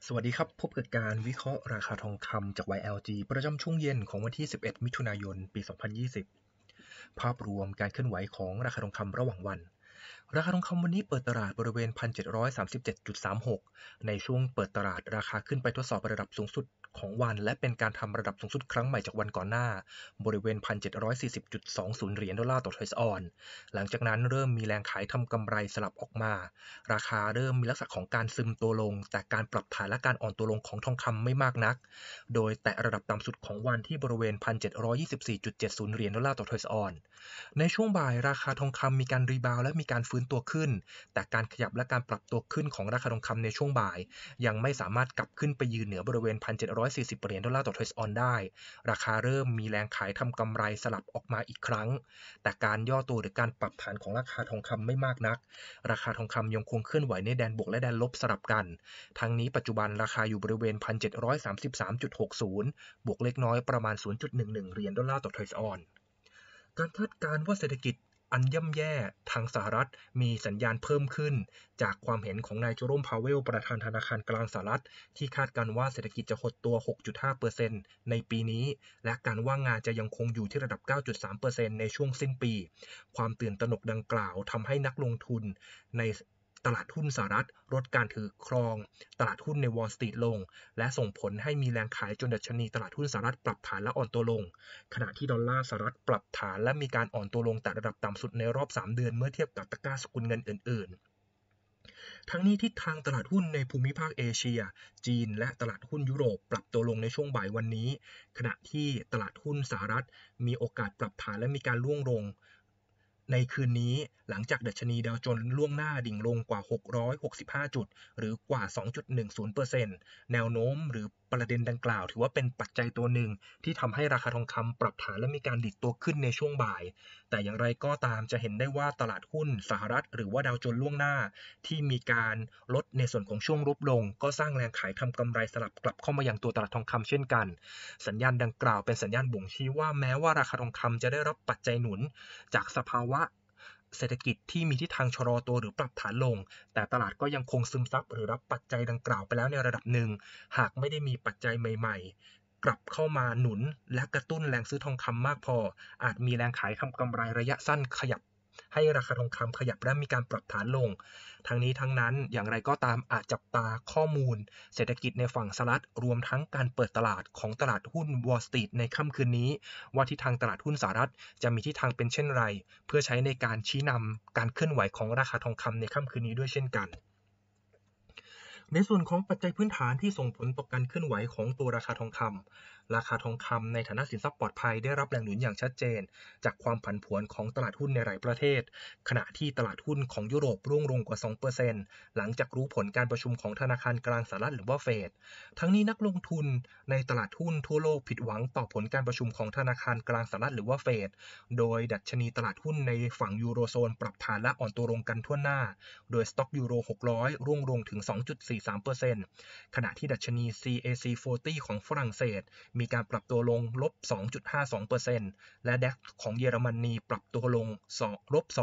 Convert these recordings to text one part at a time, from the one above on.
สวัสดีครับพบกับการวิเคราะห์ราคาทองคำจาก YLG ประจำช่วงเย็นของวันที่ 11 มิถุนายน ปี 2020 ภาพรวมการเคลื่อนไหวของราคาทองคำระหว่างวัน ราคาทองคำวันนี้เปิดตลาดบริเวณ 1,737.36 ในช่วงเปิดตลาดราคาขึ้นไปทดสอบระดับสูงสุดของวันและเป็นการทำระดับสูงสุดครั้งใหม่จากวันก่อนหน้าบริเวณ 1,740.20 เหรียญดอลลาร์ต่อทรัสออนหลังจากนั้นเริ่มมีแรงขายทำกำไรสลับออกมาราคาเริ่มมีลักษณะของการซึมตัวลงแต่การปรับฐานและการอ่อนตัวลงของทองคำไม่มากนักโดยแตะระดับต่ำสุดของวันที่บริเวณ 1,724.70 เหรียญดอลลาร์ต่อทรัสออนในช่วงบ่ายราคาทองคำมีการรีบาวด์และมีการฟื้นตัวขึ้นแต่การขยับและการปรับตัวขึ้นของราคาทองคำในช่วงบ่ายยังไม่สามารถกลับขึ้นไปยืนเหนือบริเวณ 1,740 เหรียญดอลลาร์ต่อทรัสออนได้ราคาเริ่มมีแรงขายทำกำไรสลับออกมาอีกครั้งแต่การย่อตัวหรือการปรับฐานของราคาทองคำไม่มากนักราคาทองคำยังคงเคลื่อนไหวในแดนบวกและแดนลบสลับกันทั้งนี้ปัจจุบันราคาอยู่บริเวณ 1,733.60 บวกเล็กน้อยประมาณ 0.11 เหรียญดอลลาร์ต่อทรัสออนการคาดการณ์ว่าเศรษฐกิจอันย่ำแย่ทางสหรัฐมีสัญญาณเพิ่มขึ้นจากความเห็นของนายเจอโรม พาเวลประธานธนาคารกลางสหรัฐที่คาดการณ์ว่าเศรษฐกิจจะหดตัว 6.5% ในปีนี้และการว่างงานจะยังคงอยู่ที่ระดับ 9.3% ในช่วงสิ้นปีความตื่นตระหนกดังกล่าวทำให้นักลงทุนในตลาดหุ้นสหรัฐลดการถือครองตลาดหุ้นในวอลล์สตรีทลงและส่งผลให้มีแรงขายจนดัชนีตลาดหุ้นสหรัฐปรับฐานและอ่อนตัวลงขณะที่ดอลลาร์สหรัฐปรับฐานและมีการอ่อนตัวลงแต่ระดับต่ำสุดในรอบ3เดือนเมื่อเทียบกับตะกร้าสกุลเงินอื่นๆทั้งนี้ทิศทางตลาดหุ้นในภูมิภาคเอเชียจีนและตลาดหุ้นยุโรปปรับตัวลงในช่วงบ่ายวันนี้ขณะที่ตลาดหุ้นสหรัฐมีโอกาสปรับฐานและมีการร่วงลงในคืนนี้หลังจากดัชนีดาวโจนส์ล่วงหน้าดิ่งลงกว่า665จุดหรือกว่า 2.10% แนวโน้มหรือประเด็นดังกล่าวถือว่าเป็นปัจจัยตัวหนึ่งที่ทำให้ราคาทองคำปรับฐานและมีการดิดตัวขึ้นในช่วงบ่ายแต่อย่างไรก็ตามจะเห็นได้ว่าตลาดหุ้นสหรัฐหรือว่าดาวโจนส์ล่วงหน้าที่มีการลดในส่วนของช่วงลบลงก็สร้างแรงขายทำกำไรสลับกลับเข้ามายังตัวตลาดทองคำเช่นกันสัญญาณดังกล่าวเป็นสัญญาณบ่งชี้ว่าแม้ว่าราคาทองคำจะได้รับปัจจัยหนุนจากสภาวะเศรษฐกิจที่มีทิศทางชะลอตัวหรือปรับฐานลงแต่ตลาดก็ยังคงซึมซับหรือรับปัจจัยดังกล่าวไปแล้วในระดับหนึ่งหากไม่ได้มีปัจจัยใหม่ๆกลับเข้ามาหนุนและกระตุ้นแรงซื้อทองคำมากพออาจมีแรงขายทำกำไรระยะสั้นขยับให้ราคาทองคำขยับและมีการปรับฐานลงทั้งนี้ทั้งนั้นอย่างไรก็ตามอาจจับตาข้อมูลเศรษฐกิจในฝั่งสหรัฐรวมทั้งการเปิดตลาดของตลาดหุ้นวอลล์สตรีทในค่ำคืนนี้ว่าทิศทางตลาดหุ้นสหรัฐจะมีทิศทางเป็นเช่นไรเพื่อใช้ในการชี้นำการเคลื่อนไหวของราคาทองคำในค่ำคืนนี้ด้วยเช่นกันในส่วนของปัจจัยพื้นฐานที่ส่งผลต่อการเคลื่อนไหวของตัวราคาทองคำราคาทองคำในฐานะสินทรัพย์ปลอดภัยได้รับแรงหนุนอย่างชัดเจนจากความผันผวนของตลาดหุ้นในหลายประเทศขณะที่ตลาดหุ้นของยุโรปร่วงลงกว่า 2% หลังจากรู้ผลการประชุมของธนาคารกลางสหรัฐหรือว่าเฟดทั้งนี้นักลงทุนในตลาดหุ้นทั่วโลกผิดหวังต่อผลการประชุมของธนาคารกลางสหรัฐหรือว่าเฟดโดยดัชนีตลาดหุ้นในฝั่งยูโรโซนปรับฐานและอ่อนตัวลงกันทั่วหน้าโดยสต็อกยูโร600ร่วงลงถึง 2.43% ขณะที่ดัชนี CAC 40 ของฝรั่งเศสมีการปรับตัวลงลบ 2.52% และ DAX ของเยอรมนีปรับตัวลงลบ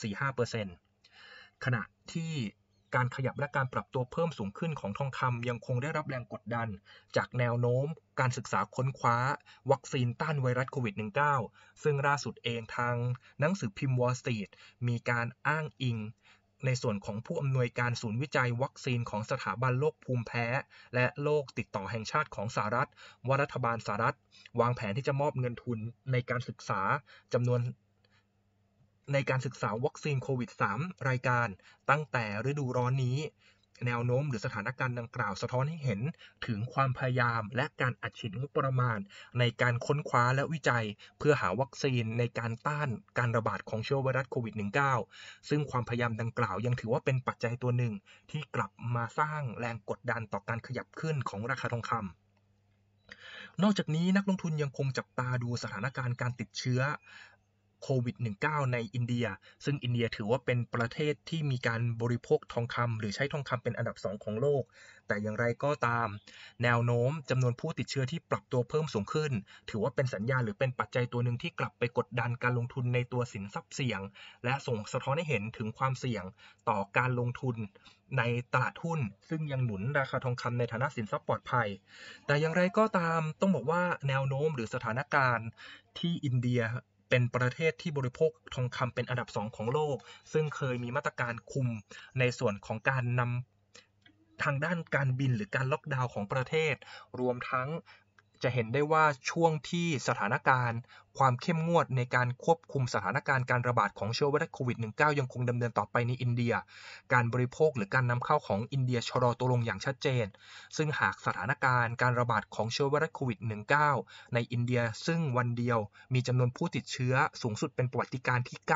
2.45% ขณะที่การขยับและการปรับตัวเพิ่มสูงขึ้นของทองคำยังคงได้รับแรงกดดันจากแนวโน้มการศึกษาค้นคว้าวัคซีนต้านไวรัสโควิด -19 ซึ่งล่าสุดเองทางหนังสือพิมพ์ Wall Street มีการอ้างอิงในส่วนของผู้อำนวยการศูนย์วิจัยวัคซีนของสถาบันโรคภูมิแพ้และโรคติดต่อแห่งชาติของสหรัฐว่ารัฐบาลสหรัฐวางแผนที่จะมอบเงินทุนในการศึกษาจำนวนในการศึกษาวัคซีนโควิด3รายการตั้งแต่ฤดูร้อนนี้แนวโน้มหรือสถานการณ์ดังกล่าวสะท้อนให้เห็นถึงความพยายามและการอัดฉีดงบประมาณในการค้นคว้าและวิจัยเพื่อหาวัคซีนในการต้านการระบาดของเชื้อไวรัสโควิด -19 ซึ่งความพยายามดังกล่าวยังถือว่าเป็นปัจจัยตัวหนึ่งที่กลับมาสร้างแรงกดดันต่อการขยับขึ้นของราคาทองคำนอกจากนี้นักลงทุนยังคงจับตาดูสถานการณ์การติดเชื้อโควิด -19 ในอินเดียซึ่งอินเดียถือว่าเป็นประเทศที่มีการบริโภคทองคำหรือใช้ทองคำเป็นอันดับ2ของโลกแต่อย่างไรก็ตามแนวโน้มจำนวนผู้ติดเชื้อที่ปรับตัวเพิ่มสูงขึ้นถือว่าเป็นสัญญาณหรือเป็นปัจจัยตัวหนึ่งที่กลับไปกดดันการลงทุนในตัวสินทรัพย์เสี่ยงและส่งสะท้อนให้เห็นถึงความเสี่ยงต่อการลงทุนในตลาดหุ้นซึ่งยังหนุนราคาทองคำในฐานะสินทรัพย์ปลอดภัยแต่อย่างไรก็ตามต้องบอกว่าแนวโน้มหรือสถานการณ์ที่อินเดียเป็นประเทศที่บริโภคทองคำเป็นอันดับ2ของโลกซึ่งเคยมีมาตรการคุมในส่วนของการนำทางด้านการบินหรือการล็อกดาวน์ของประเทศรวมทั้งจะเห็นได้ว่าช่วงที่สถานการณ์ความเข้มงวดในการควบคุมสถานการณ์การระบาดของเชื้อไวรัสโควิด -19 ยังคงดำเนินต่อไปในอินเดียการบริโภคหรือการนำเข้าของอินเดียชะลอตัวลงอย่างชัดเจนซึ่งหากสถานการณ์การระบาดของเชื้อไวรัสโควิด -19 ในอินเดียซึ่งวันเดียวมีจำนวนผู้ติดเชื้อสูงสุดเป็นประวัติการณ์ที่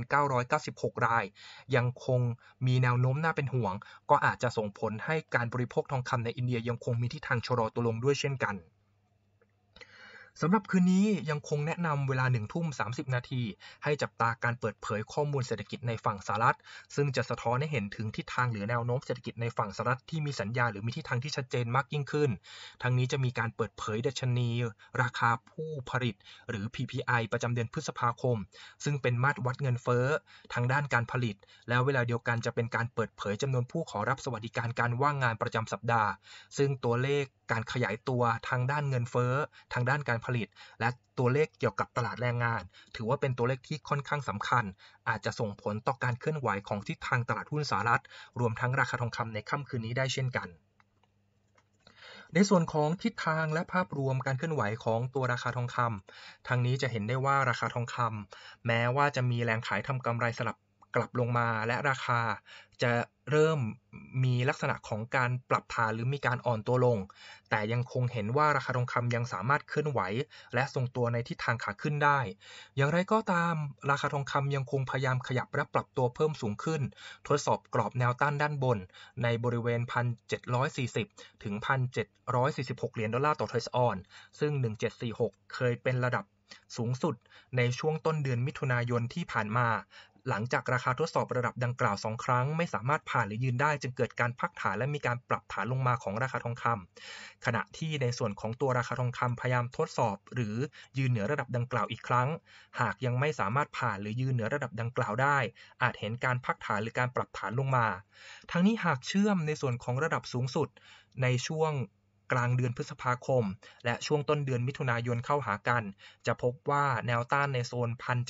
9,996 รายยังคงมีแนวโน้มน่าเป็นห่วงก็อาจจะส่งผลให้การบริโภคทองคำในอินเดียยังคงมีทิศทางชะลอตัวลงด้วยเช่นกันสำหรับคืนนี้ยังคงแนะนำเวลา 19:30 นาทีให้จับตาการเปิดเผยข้อมูลเศรษฐกิจในฝั่งสหรัฐซึ่งจะสะท้อนให้เห็นถึงทิศทางหรือแนวโน้มเศรษฐกิจในฝั่งสหรัฐที่มีสัญญาหรือมีทิศทางที่ชัดเจนมากยิ่งขึ้นทั้งนี้จะมีการเปิดเผยดัชนีราคาผู้ผลิตหรือ PPI ประจำเดือนพฤษภาคมซึ่งเป็นมาตรวัดเงินเฟ้อทางด้านการผลิตแล้วเวลาเดียวกันจะเป็นการเปิดเผยจำนวนผู้ขอรับสวัสดิการการว่างงานประจำสัปดาห์ซึ่งตัวเลขการขยายตัวทางด้านเงินเฟ้อทางด้านการผลิตและตัวเลขเกี่ยวกับตลาดแรงงานถือว่าเป็นตัวเลขที่ค่อนข้างสำคัญอาจจะส่งผลต่อการเคลื่อนไหวของทิศทางตลาดหุ้นสหรัฐรวมทั้งราคาทองคำในค่ำคืนนี้ได้เช่นกันในส่วนของทิศทางและภาพรวมการเคลื่อนไหวของตัวราคาทองคำทางนี้จะเห็นได้ว่าราคาทองคำแม้ว่าจะมีแรงขายทำกำไรสลับกลับลงมาและราคาจะเริ่มมีลักษณะของการปรับฐานหรือมีการอ่อนตัวลงแต่ยังคงเห็นว่าราคาทองคำยังสามารถเคลื่อนไหวและทรงตัวในทิศทางขาขึ้นได้อย่างไรก็ตามราคาทองคำยังคงพยายามขยับและปรับตัวเพิ่มสูงขึ้นทดสอบกรอบแนวต้านด้านบนในบริเวณ 1,740 ถึง 1,746 เหรียญดอลลาร์ต่อทรัสออนซึ่ง 1746 เคยเป็นระดับสูงสุดในช่วงต้นเดือนมิถุนายนที่ผ่านมาหลังจากราคาทดสอบระดับดังกล่าว2ครั้งไม่สามารถผ่านหรือยืนได้จึงเกิดการพักฐานและมีการปรับฐานลงมาของราคาทองคำขณะที่ในส่วนของตัวราคาทองคำพยายามทดสอบหรือยืนเหนือระดับดังกล่าวอีกครั้งหากยังไม่สามารถผ่านหรือยืนเหนือระดับดังกล่าวได้อาจเห็นการพักฐานหรือการปรับฐานลงมาทั้งนี้หากเชื่อมในส่วนของระดับสูงสุดในช่วงกลางเดือนพฤษภาคมและช่วงต้นเดือนมิถุนายนเข้าหากันจะพบว่าแนวต้านในโซน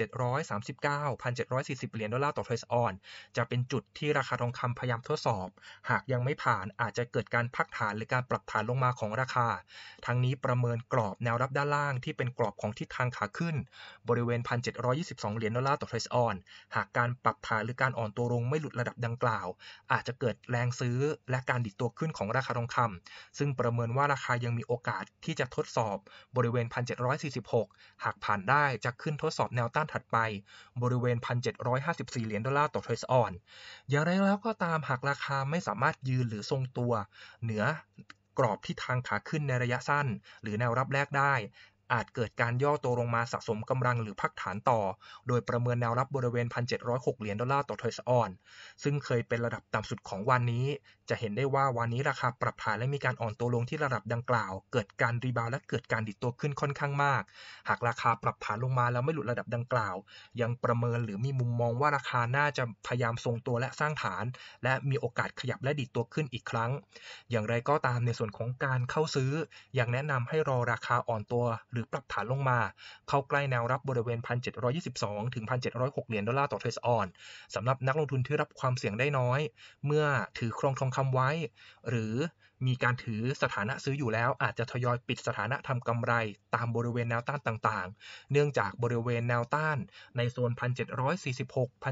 1,739 1,740 เหรียญดอลลาร์ต่อทรัสออนจะเป็นจุดที่ราคาทองคำพยายามทดสอบหากยังไม่ผ่านอาจจะเกิดการพักฐานหรือการปรับฐานลงมาของราคาทั้งนี้ประเมินกรอบแนวรับด้านล่างที่เป็นกรอบของทิศทางขาขึ้นบริเวณ 1,722 เหรียญดอลลาร์ต่อทรัสออนหากการปรับฐานหรือการอ่อนตัวลงไม่หลุดระดับดังกล่าวอาจจะเกิดแรงซื้อและการดิดตัวขึ้นของราคาทองคำซึ่งประเมินว่าราคายังมีโอกาสที่จะทดสอบบริเวณ 1,746 หากผ่านได้จะขึ้นทดสอบแนวต้านถัดไปบริเวณ 1,754 เหรียญดอลลาร์ต่อทรัสออนอย่างไรแล้วก็ตามหากราคาไม่สามารถยืนหรือทรงตัวเหนือกรอบที่ทางขาขึ้นในระยะสั้นหรือแนวรับแรกได้อาจเกิดการย่อตัวลงมาสะสมกำลังหรือพักฐานต่อโดยประเมินแนวรับบริเวณ 1,706 เหรียญดอลลาร์ต่อทรัสออนซึ่งเคยเป็นระดับต่ำสุดของวันนี้จะเห็นได้ว่าวันนี้ราคาปรับฐานและมีการอ่อนตัวลงที่ระดับดังกล่าวเกิดการรีบาวด์และเกิดการดิดตัวขึ้นค่อนข้างมากหากราคาปรับฐานลงมาแล้วไม่หลุดระดับดังกล่าวยังประเมินหรือมีมุมมองว่าราคาน่าจะพยายามทรงตัวและสร้างฐานและมีโอกาสขยับและดิดตัวขึ้นอีกครั้งอย่างไรก็ตามในส่วนของการเข้าซื้อยังแนะนำให้รอราคาอ่อนตัวหรือปรับฐานลงมาเข้าใกล้แนวรับบริเวณ 1,722 ถึง 1,706 เหรียญดอลลาร์ต่อทรัสออนสำหรับนักลงทุนที่รับความเสี่ยงได้น้อยเมื่อถือครองทองคำไว้หรือมีการถือสถานะซื้ออยู่แล้วอาจจะทยอยปิดสถานะทำกำไรตามบริเวณแนวต้านต่างๆเนื่องจากบริเวณแนวต้านในโซน 1,746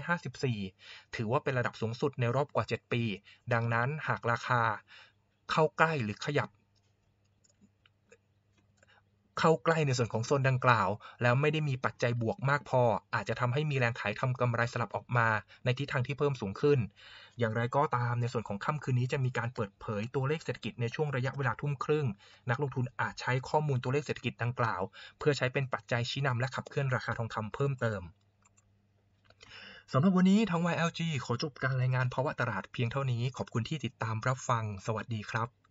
1,754 ถือว่าเป็นระดับสูงสุดในรอบกว่า 7 ปีดังนั้นหากราคาเข้าใกล้หรือขยับเข้าใกล้ในส่วนของโซนดังกล่าวแล้วไม่ได้มีปัจจัยบวกมากพออาจจะทำให้มีแรงขายทำกำไรสลับออกมาในทิศทางที่เพิ่มสูงขึ้นอย่างไรก็ตามในส่วนของค่ำคืนนี้จะมีการเปิดเผยตัวเลขเศรษฐกิจในช่วงระยะเวลาทุ่มครึ่งนักลงทุนอาจใช้ข้อมูลตัวเลขเศรษฐกิจดังกล่าวเพื่อใช้เป็นปัจจัยชี้นำและขับเคลื่อนราคาทองคำเพิ่มเติมสำหรับวันนี้ทาง YLG ขอจบการรายงานภาวะตลาดเพียงเท่านี้ขอบคุณที่ติดตามรับฟังสวัสดีครับ